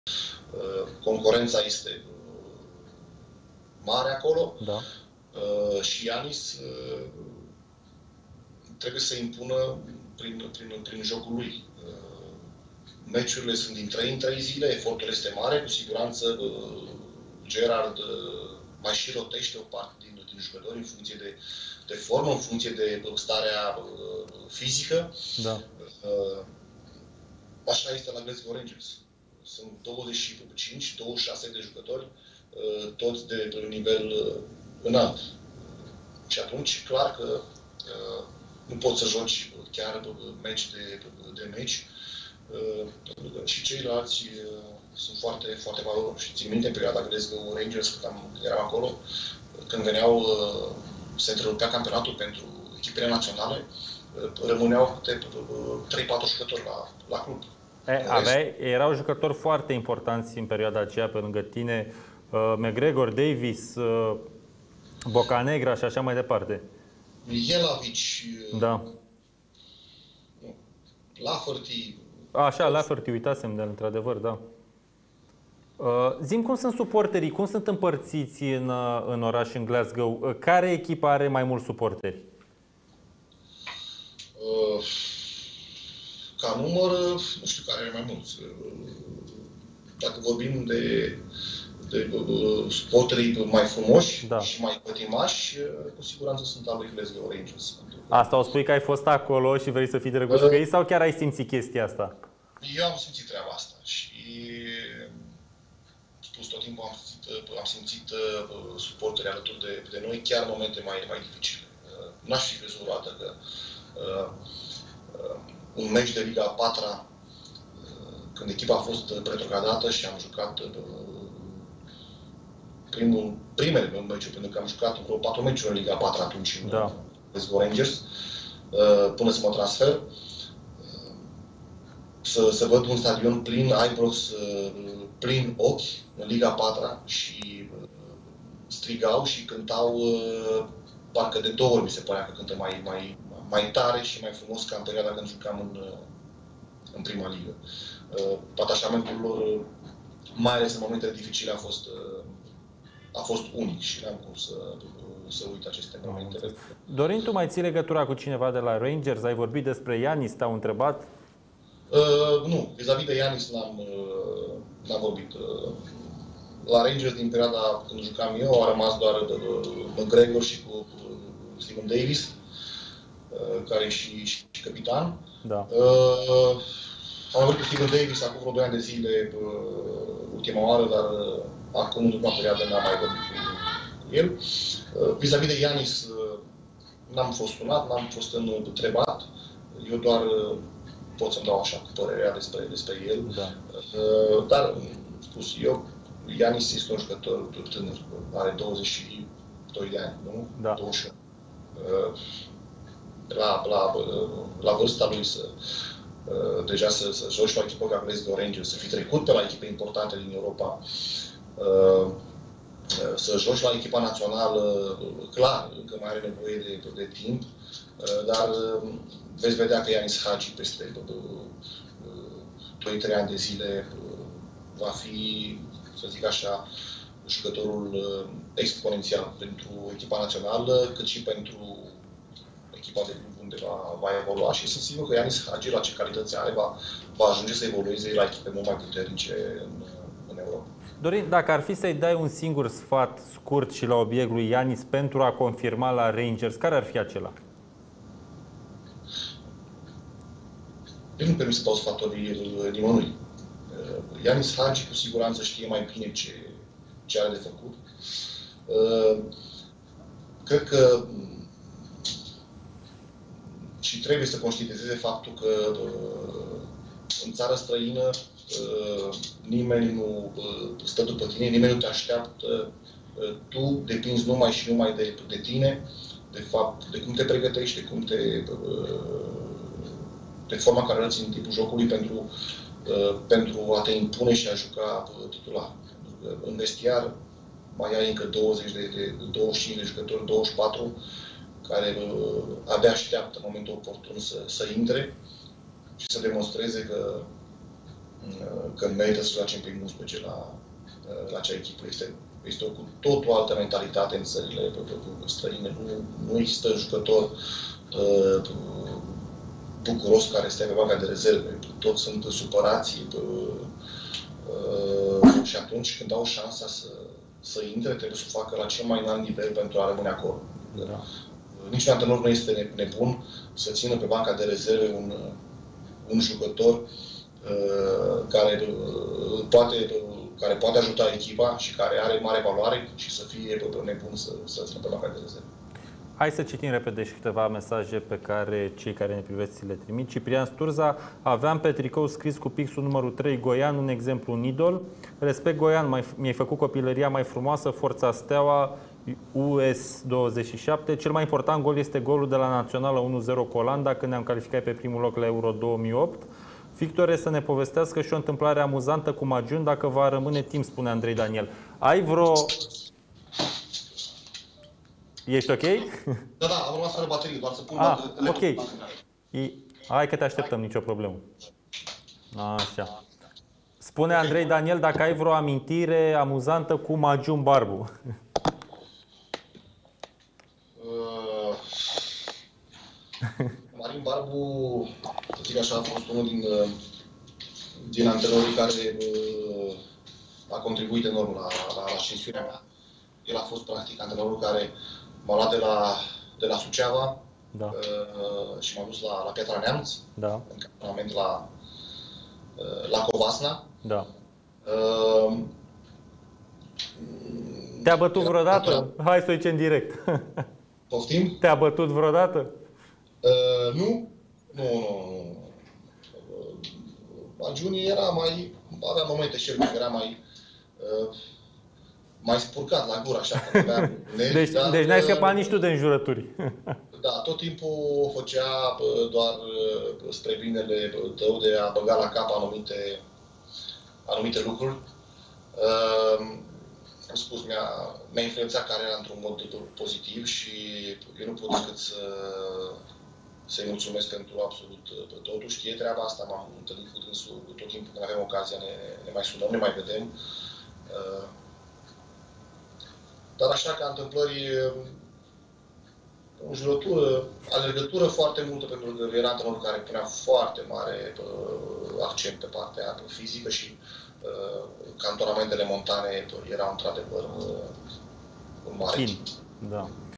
Concurența este mare acolo. Da. Și Giannis trebuie să impună prin jocul lui. Meciurile sunt din 3 în 3 zile, efortul este mare, cu siguranță Gerard mai și rotește o parte din jucători în funcție de formă, în funcție de starea fizică. Da. Așa este la Glasgow Rangers. Sunt 25-26 de jucători, toți de un nivel înalt. Și atunci, clar că nu poți să joci chiar meci de meci, pentru că și ceilalți sunt foarte, foarte valoroși. Și țin minte în perioada Glasgow Rangers, când eram acolo, când veneau, se întrerupea campionatul pentru echipele naționale, rămâneau 3-4 jucători la club. Erau jucători foarte importanți în perioada aceea pe lângă tine, McGregor, Davis, Bocanegra și așa mai departe. Jelavic, da. Lafferty. Așa, Lafferty, uitasem de într-adevăr, da. Zi-mi cum sunt suporterii, cum sunt împărțiți în oraș, în Glasgow? Care echipă are mai mulți suporteri? Ca număr, nu știu care are mai mulți. Dacă vorbim de suporterii mai frumoși, da, și mai pătimași, cu siguranță sunt al lui Glasgow Rangers. Asta o spui că ai fost acolo și vrei să fii drăguț cu ei sau chiar ai simțit chestia asta? Eu am simțit treaba asta și spus tot timpul am simțit suporterii alături de noi chiar în momente mai dificile. N-aș fi crezut vreodată că un meci de Liga a 4-a, când echipa a fost retrogradată și am jucat primele meciuri, pentru că am jucat vreo 4 meciuri în Liga 4 atunci în Glasgow Rangers, până să mă transfer. Să văd un stadion plin, Ibrox plin ochi în Liga 4 și strigau și cântau, parcă de 2 ori mi se părea că cântă mai tare și mai frumos ca în perioada când jucam în prima ligă. Atașamentul lor, mai ales în momentele dificile, a fost unic și n-am cum să uit aceste momente. Dorin, tu mai ții legătura cu cineva de la Rangers? Ai vorbit despre Giannis, te-au întrebat? Nu, vis-a-vis de Giannis n-am vorbit. La Rangers, din perioada când jucam eu, a rămas doar McGregor și cu Steven Davis, care e și capitan. Da. Am vorbit cu Steven Davis acum vreo 2 ani de zile, ultima oară, dar acum, în ultima perioadă, n-am mai vorbit cu el. Vis-a-vis de Giannis, n-am fost sunat, n-am fost întrebat. Eu doar pot să-mi dau așa cu părerea despre el. Da. Dar, spus eu, Giannis este un jucător tânăr, are 22 de ani, nu? Da. 21. La vârsta lui deja să joci la echipă ca Glasgow Rangers, să fi trecut pe la echipe importante din Europa, să joci la echipa națională, clar, încă mai are nevoie de timp, dar veți vedea că Giannis Hagi peste 2-3 ani de zile va fi, să zic așa, jucătorul exponențial pentru echipa națională, cât și pentru echipa de club unde va evolua și sunt sigur că Giannis Hagi, la ce calități are, va ajunge să evolueze la echipe mult mai puternice în Europa. Dorin, dacă ar fi să-i dai un singur sfat scurt și la obiect lui Giannis pentru a confirma la Rangers, care ar fi acela? Eu nu permit să dau sfaturi nimănui. Giannis Hagi cu siguranță știe mai bine ce are de făcut. Cred că și trebuie să conștientizeze faptul că în țară străină nimeni nu stă după tine, nimeni nu te așteaptă. Tu depinzi numai și numai de tine, de fapt, de cum te pregătești, de forma care arăți în timpul jocului pentru a te impune și a juca titular. În vestiar mai ai încă 25 de jucători, 24, care abia așteaptă în momentul oportun să intre și să demonstreze că când merită să joace în primul 11 la acea echipă. Este o cu totul altă mentalitate în țările străine. Nu există jucător bucuros care stă pe banca de rezerve. Toți sunt supărați și atunci când au șansa să intre, trebuie să o facă la cel mai înalt nivel pentru a rămâne acolo. Da. Niciun antrenor nu este nebun să țină pe banca de rezerve un jucător care poate ajuta echipa și care are mare valoare și să fie nebun să țină pe banca de rezerve. Hai să citim repede și câteva mesaje pe care cei care ne privesc ți le trimit. Ciprian Sturza: aveam pe tricou scris cu pixul numărul 3 Goian, un exemplu, un idol. Respect Goian, mi-ai făcut copilăria mai frumoasă, Forța Steaua, US27. Cel mai important gol este golul de la Națională 1-0 cu Olanda, când ne-am calificat pe primul loc la Euro 2008. Victore, să ne povestească și o întâmplare amuzantă cu Magiun, dacă va rămâne timp, spune Andrei Daniel. Ai vreo... Ești ok? Da, am rămas fără baterie, doar să pun... ok. Hai că te așteptăm, nicio problemă. Așa. Spune Andrei Daniel dacă ai vreo amintire amuzantă cu Magiun Barbu. Marin Barbu, să zic așa, a fost unul din antrenorii care a contribuit enorm la ascensiunea mea. El a fost practic antrenorul care m-a luat de la Suceava, da, și m-a dus la Piatra Neamț, da, în campionament la Covasna. Da. Te-a bătut vreodată? Hai să o zicem direct. Poftim? Te-a bătut vreodată? Nu. Magiun avea momente și el era mai spurcat la gură, așa. Deci n-ai scăpat nici tu de înjurături. Da, tot timpul o făcea doar spre binele tău de a băga la cap anumite lucruri. Am spus, mi-a influențat cariera într-un mod pozitiv și eu nu pot decât să-i mulțumesc pentru absolut totul. Știe treaba asta, m-am întâlnit cu dânsul tot timpul când avem ocazia, ne mai sunăm, ne mai vedem. Dar așa, ca întâmplări, înjurătură, alergătură foarte multă, pentru că era antrenorul care punea foarte mare accent pe partea fizică și cantonamentele montane erau într-adevăr un mare timp. Da.